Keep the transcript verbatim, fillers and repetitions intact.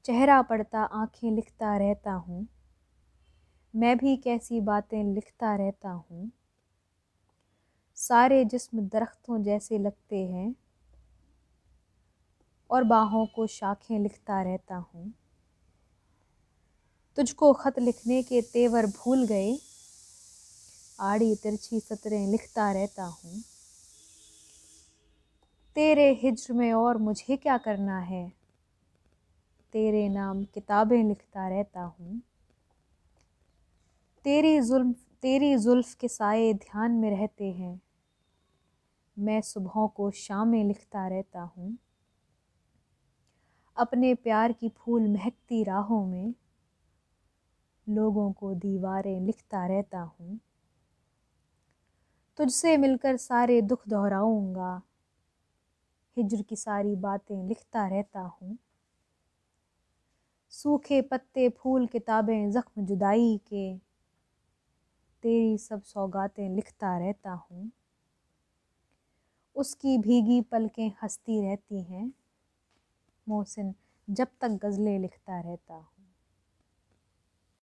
चेहरा पढ़ता आंखें लिखता रहता हूँ, मैं भी कैसी बातें लिखता रहता हूँ। सारे जिस्म दरख्तों जैसे लगते हैं और बाहों को शाखें लिखता रहता हूँ। तुझको खत लिखने के तेवर भूल गए, आड़ी तिरछी सतरें लिखता रहता हूँ। तेरे हिज्र में और मुझे क्या करना है, तेरे नाम किताबें लिखता रहता हूँ। तेरी जुल्फ तेरी जुल्फ के साए ध्यान में रहते हैं, मैं सुबहों को शामें लिखता रहता हूँ। अपने प्यार की फूल महकती राहों में लोगों को दीवारें लिखता रहता हूँ। तुझसे मिलकर सारे दुख दोहराऊंगा, हिज्र की सारी बातें लिखता रहता हूँ। सूखे पत्ते फूल किताबें जख्म जुदाई के, तेरी सब सौगातें लिखता रहता हूँ। उसकी भीगी पलकें हंसती रहती हैं, मोहसिन जब तक गज़लें लिखता रहता हूँ।